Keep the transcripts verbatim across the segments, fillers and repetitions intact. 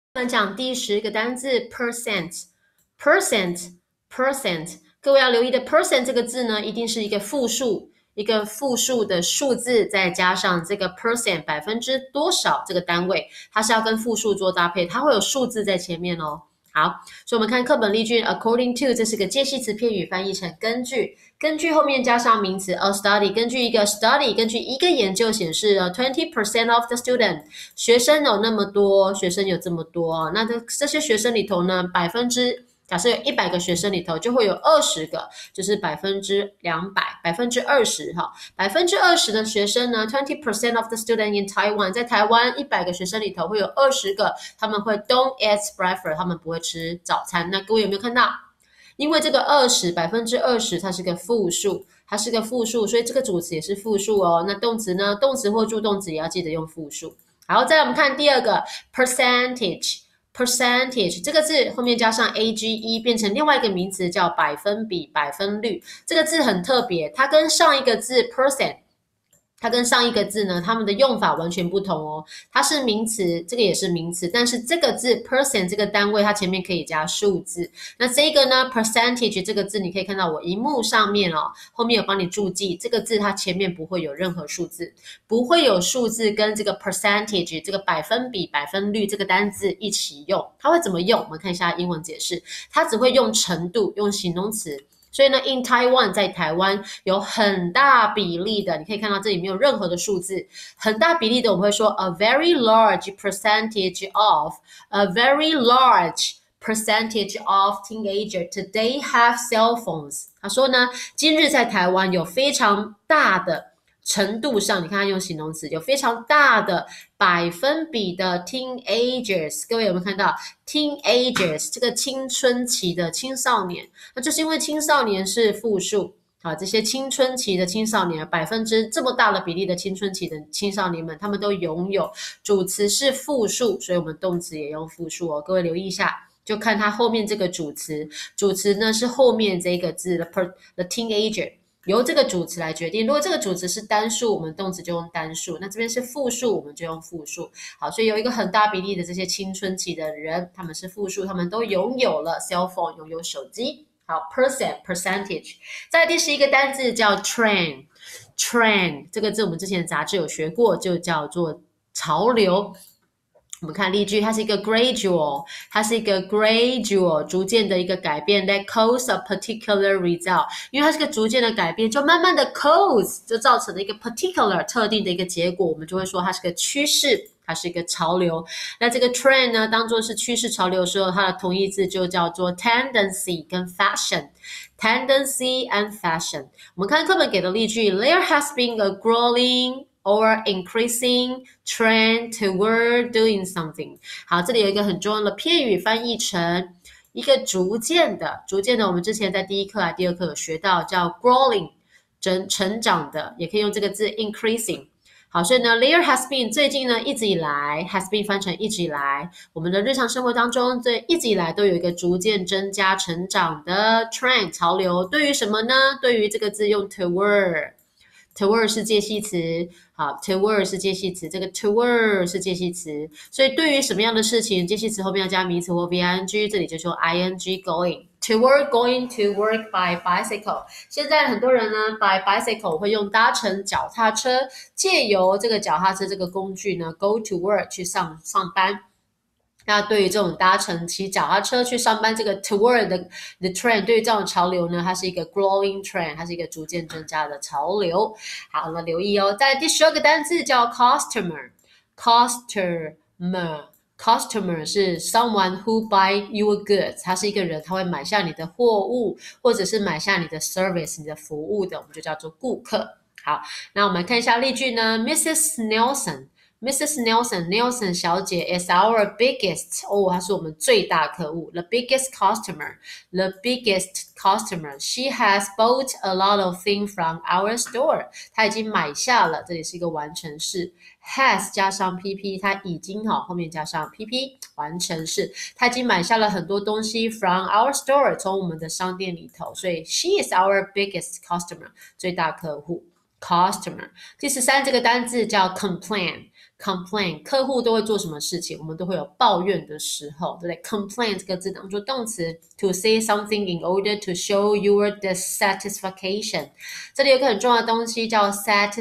我们讲第十个单字 percent percent percent， 各位要留意的 percent 这个字呢，一定是一个复数，一个复数的数字，再加上这个 percent 百分之多少这个单位，它是要跟复数做搭配，它会有数字在前面哦。好，所以我们看课本例句 according to 这是个介系词片语，翻译成根据，根据后面加上名词 a study， 根据一个 study， 根据一个研究显示 twenty percent of the student 学生有那么多，学生有这么多，那这这些学生里头呢，百分之假设有一百个学生里头，就会有二十个，就是百分之两百，百分之二十哈，百分之二十的学生呢 ，twenty percent of the student in Taiwan， 在台湾一百个学生里头会有二十个，他们会 don't eat breakfast， 他们不会吃早餐。那各位有没有看到？因为这个二十百分之二十，它是个复数，它是个复数，所以这个主词也是复数哦。那动词呢？动词或助动词也要记得用复数。好，再来我们看第二个 percentage。percentage 这个字后面加上 age 变成另外一个名词叫百分比、百分率。这个字很特别，它跟上一个字 percent， 它跟上一个字呢，它们的用法完全不同哦。它是名词，这个也是名词，但是这个字 percent 这个单位，它前面可以加数字。那这个呢 percentage 这个字，你可以看到我荧幕上面哦，后面有帮你注记，这个字它前面不会有任何数字，不会有数字跟这个 percentage 这个百分比、百分率这个单字一起用。它会怎么用？我们看一下英文解释，它只会用程度，用形容词。所以呢 in Taiwan 在台湾有很大比例的，你可以看到这里没有任何的数字，很大比例的我们会说 a very large percentage of a very large percentage of teenager today have cell phones。 他说呢，今日在台湾有非常大的程度上，你看他用形容词，有非常大的百分比的 teenagers， 各位有没有看到 teenagers 这个青春期的青少年？那就是因为青少年是复数，好，这些青春期的青少年，百分之这么大的比例的青春期的青少年们，他们都拥有主词是复数，所以我们动词也用复数哦。各位留意一下，就看它后面这个主词，主词呢是后面这个字 the, the teenager。由这个主词来决定，如果这个主词是单数，我们动词就用单数，那这边是复数，我们就用复数。好，所以有一个很大比例的这些青春期的人，他们是复数，他们都拥有了 cell phone， 拥有手机。好 percent percentage。 再来第十一个单字叫 trend trend 这个字我们之前杂志有学过，就叫做潮流。我们看例句，它是一个 gradual， 它是一个 gradual 逐渐的一个改变 that cause a particular result， 因为它是个逐渐的改变，就慢慢的 cause 就造成了一个 particular 特定的一个结果，我们就会说它是个趋势，它是一个潮流。那这个 trend 呢，当作是趋势潮流的时候，它的同义字就叫做 tendency 跟 fashion tendency and fashion。 我们看课本给的例句， there has been a growing or increasing trend toward doing something。 好，这里有一个很重要的片语，翻译成一个逐渐的，逐渐的我们之前在第一课啊第二课有学到叫 growing 成成长的，也可以用这个字 increasing。 好，所以呢 there has been 最近呢一直以来 has been 翻成一直以来，我们的日常生活当中对一直以来都有一个逐渐增加成长的 trend 潮流。对于什么呢？对于这个字用 toward toward 是介系词，好 toward 是介系词，这个 toward 是介系词，所以对于什么样的事情，介系词后面要加名词或 V-ing， 这里就说 ing going toward going to work by bicycle。 现在很多人呢 by bicycle 会用搭乘脚踏车，借由这个脚踏车这个工具呢 go to work 去上上班。那对于这种搭乘骑脚踏车去上班这个 toward 的 the trend， 对于这种潮流呢，它是一个 growing trend， 它是一个逐渐增加的潮流。好了，留意哦。在第十二个单字叫 customer customer customer 是 someone who buy your goods， 他是一个人，他会买下你的货物，或者是买下你的 service 你的服务的，我们就叫做顾客。好，那我们看一下例句呢 Missus Nelson Missus Nelson Nelson 小姐 is our biggest 哦，她是我们最大客户 the biggest customer the biggest customer she has bought a lot of things from our store 她已经买下了，这里是一个完成式 has 加上 pp 她已经好后面加上 pp 完成式，她已经买下了很多东西 from our store 从我们的商店里头，所以 she is our biggest customer 最大客户 customer。 第十三这个单字叫 complain complain， 客户都会做什么事情？我们都会有抱怨的时候，对不对 ？complain 这个字当做动词 ，to say something in order to show your dissatisfaction。这里有个很重要的东西叫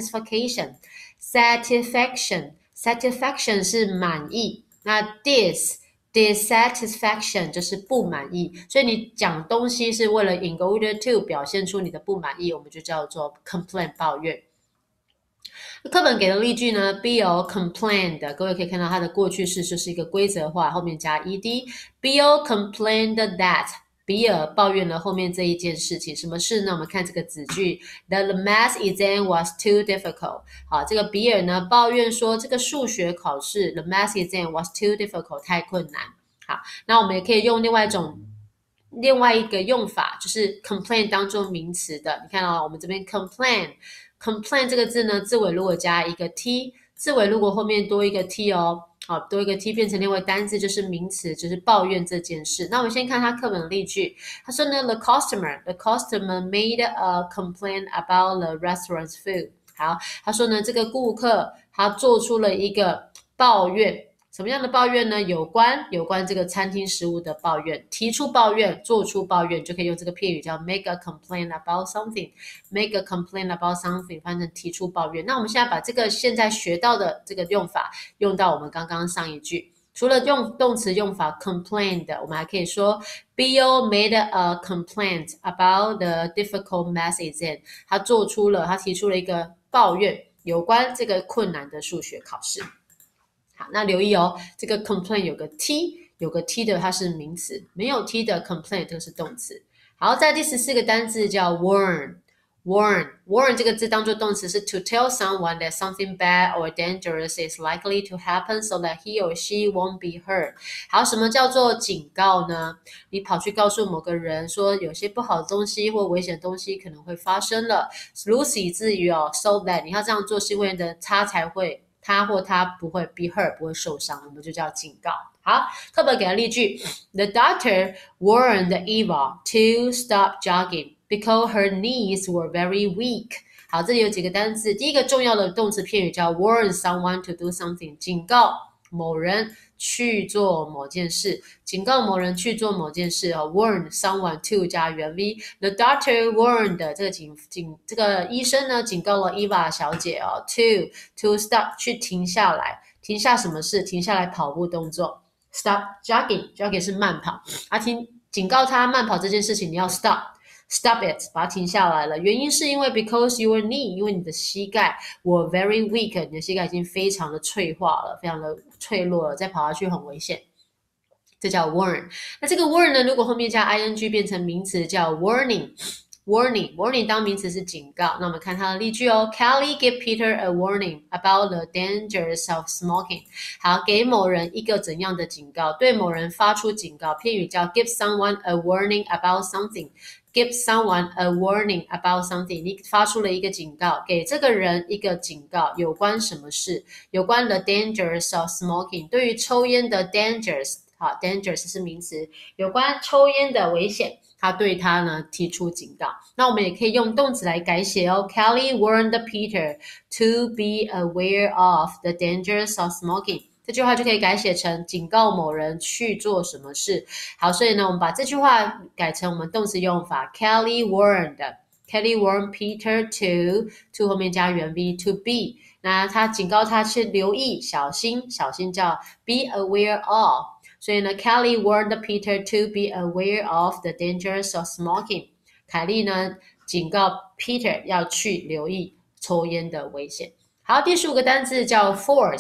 satisfaction，satisfaction，satisfaction 是满意，那 dis dissatisfaction 就是不满意，所以你讲东西是为了 in order to 表现出你的不满意，我们就叫做 complain 抱怨。课本给的例句呢 Bill complained， 各位可以看到它的过去式就是一个规则化，后面加 ed。 Bill complained that， 比尔抱怨了后面这一件事情，什么事呢？我们看这个子句 The math exam was too difficult。 好，这个比尔呢抱怨说这个数学考试 The math exam was too difficult， 太困难。好，那我们也可以用另外一种另外一个用法，就是 complain 当做名词的。你看哦，我们这边 complain complain 这个字呢，字尾如果加一个 t， 字尾如果后面多一个 t 哦，好，多一个 t 变成另外单字就是名词，就是抱怨这件事。那我们先看他课本的例句，他说呢 The customer the customer made a complaint about the restaurant's food。 好，他说呢这个顾客他做出了一个抱怨，什么样的抱怨呢？有关有关这个餐厅食物的抱怨，提出抱怨，做出抱怨，就可以用这个片语叫 make a complaint about something。 make a complaint about something 翻成提出抱怨。那我们现在把这个现在学到的这个用法用到我们刚刚上一句，除了用动词用法 complain 的，我们还可以说 Bill made a complaint about the difficult math exam。 他做出了他提出了一个抱怨，有关这个困难的数学考试。好，那留意哦，这个 complain 有个 t， 有个 t 的它是名词，没有 t 的 complain 这个是动词。好，在第十四个单字叫 warn。 warn warn 这个字当作动词是 to tell someone that something bad or dangerous is likely to happen so that he or she won't be hurt。 好，什么叫做警告呢？你跑去告诉某个人说有些不好的东西或危险的东西可能会发生了，如此以至于哦 so that 你要这样做是因为呢他才会他或他不会 be hurt， 不会受伤，我们就叫警告。好，课本给了例句 The doctor warned Eva to stop jogging because her knees were very weak。 好，这里有几个单字，第一个重要的动词片语叫 warn someone to do something， 警告某人去做某件事，警告某人去做某件事、哦、warn someone to 加原 v。 The doctor warned 这个警警这个医生呢警告了 Eva 小姐哦 to to stop 去停下来，停下什么事？停下来跑步动作 stop jogging jogging 是慢跑，啊停警告他慢跑这件事情你要 stop Stop it， 把它停下来了。原因是因为 because your knee， 因为你的膝盖 were very weak， 你的膝盖已经非常的脆化了，非常的脆弱了，再跑下去很危险。这叫 warn。 那这个 warn 呢，如果后面加 ing 变成名词叫 warning。Warning, warning 当名词是警告。那我们看它的例句哦。Kelly gave Peter a warning about the dangers of smoking。 好，给某人一个怎样的警告？对某人发出警告，片语叫 give someone a warning about something。Give someone a warning about something， 你发出了一个警告，给这个人一个警告，有关什么事？有关 the dangers of smoking， 对于抽烟的 dangers， 好 dangers 是名词，有关抽烟的危险，他对他呢提出警告。那我们也可以用动词来改写哦。Kelly warned Peter to be aware of the dangers of smoking。这句话就可以改写成警告某人去做什么事。好，所以呢，我们把这句话改成我们动词用法 Kelly warned Kelly warned Peter to to 后面加原 v to be。 那他警告他去留意小心，小心叫 be aware of。 所以呢 Kelly warned Peter to be aware of the dangers of smoking。 凯莉呢警告 Peter 要去留意抽烟的危险。好，第十五个单字叫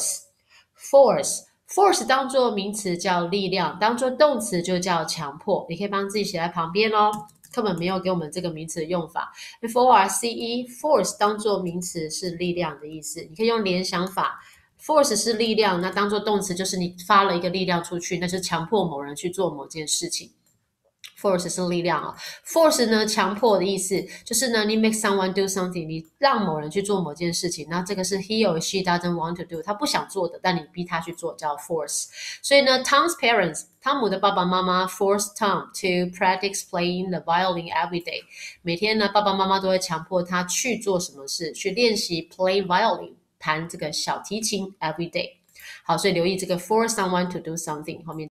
force。Force force 当作名词叫力量，当作动词就叫强迫。你可以帮自己写在旁边哦，课本没有给我们这个名词的用法。F O R C E force 当作名词是力量的意思，你可以用联想法。Force 是力量，那当作动词就是你发了一个力量出去，那就是强迫某人去做某件事情。Force 是力量啊、哦、，force 呢强迫的意思就是呢，你 make someone do something， 你让某人去做某件事情，那这个是 he or she doesn't want to do， 他不想做的，但你逼他去做叫 force。所以呢 ，Tom's parents， 汤姆的爸爸妈妈 forced Tom to practice playing the violin every day。每天呢，爸爸妈妈都会强迫他去做什么事，去练习 play violin。 弹这个小提琴 every day。好，所以留意这个 for someone to do something 后面。